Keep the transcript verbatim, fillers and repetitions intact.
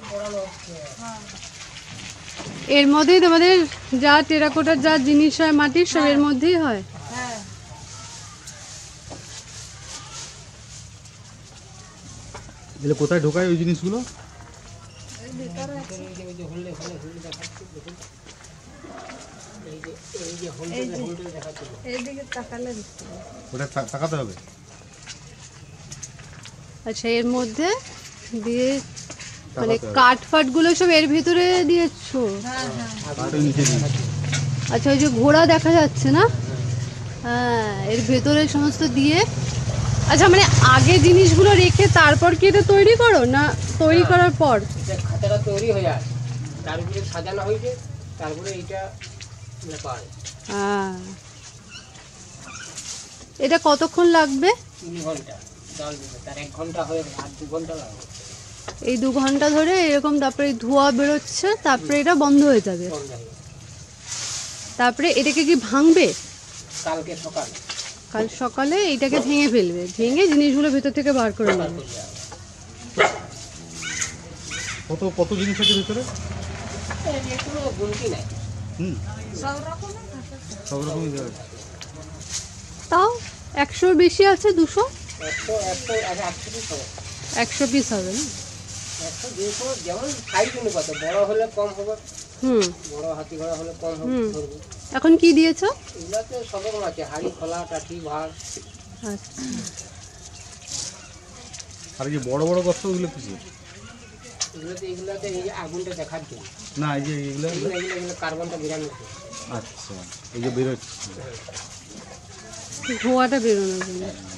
এর মধ্যেই তোমাদের যা টেরাকোটার যা জিনিস হয় মাটির সব এর মধ্যেই হয়। হ্যাঁ এগুলো কোথায় ঢোকায় ওই জিনিসগুলো? ওটা তাকাতে হবে। আচ্ছা এর মধ্যে দিয়ে মানে কাঠ ফাট গুলো সব এর ভিতরে দিয়েছো? আচ্ছা ওই যে ঘোড়া দেখা যাচ্ছে না, হ্যাঁ এর ভেতরে সমস্ত দিয়ে। আচ্ছা মানে আগে জিনিসগুলো রেখে তারপর কি এটা তৈরি করো না তৈরি করার পর? খাতাটা তৈরি হয়ে যায়, তারপরে সাজানো হয়েছে, তারপরে এটা পায়। হ্যাঁ এটা কতক্ষণ লাগবে? তিন ঘন্টা জল দিবে, তার এক ঘন্টা হয়ে গেলে আর দু ঘন্টা লাগবে। এই দু ঘন্টা ধরে এরকম তারপরে ধোঁয়া বেরোচ্ছে, তারপরে এটা বন্ধ হয়ে যাবে। তারপরে এটাকে কি ভাঙবে? কালকে সকালে কাল সকালে এটাকে ভেঙে ফেলবে, ভেঙে জিনিসগুলো ভেতর থেকে বার করে নেবে। কত কত জিনিস আছে ভেতরে? কোনো গুনতি নাই, হুম সব রকমের সব রকমই আছে। তাও একশোর বেশি আছে? দুশো একশো একশো আগে একশো পিস হবে, একশো পিস হবে না? একশো দুশো যেমন সাইজ অনুপাত, বড় হলে কম হবে, হুম বড় হাতি ঘোড়া হলে কম হবে। হুম এখন কি দিয়েছো? এগুলাতে সব রকম আছে, হাড়ি খোলা কাঠি ভাড়। আচ্ছা আর এই যে বড় বড় গর্ত ওগুলো কিছু এগুলোতে এগুলোতে এই যে আগুনটা দেখার জন্য না, এই যে এগুলো এগুলো এগুলো এগুলো কার্বনটা বেরানোর জন্য। আচ্ছা এই যে বেরোচ্ছে ধোঁয়াটা বেরোনোর জন্য।